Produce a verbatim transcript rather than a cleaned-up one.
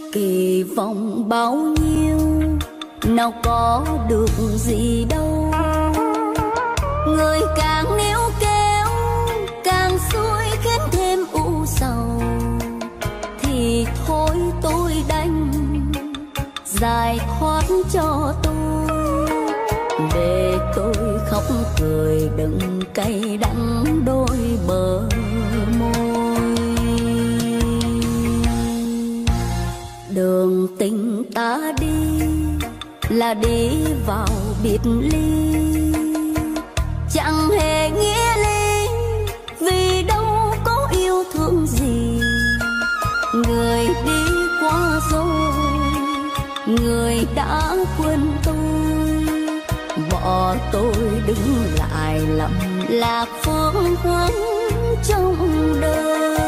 Kỳ vọng bao nhiêu nào có được gì đâu, người càng níu kéo càng xuôi khiến thêm u sầu. Thì thôi tôi đành giải thoát cho tôi, để tôi khóc cười đừng cay đắng đôi bờ môi. Đường tình ta đi là đi vào biệt ly, chẳng hề nghĩa lý vì đâu có yêu thương gì. Người đi qua rồi, người đã quên tôi, bỏ tôi đứng lại lầm lạc phương hướng trong đời.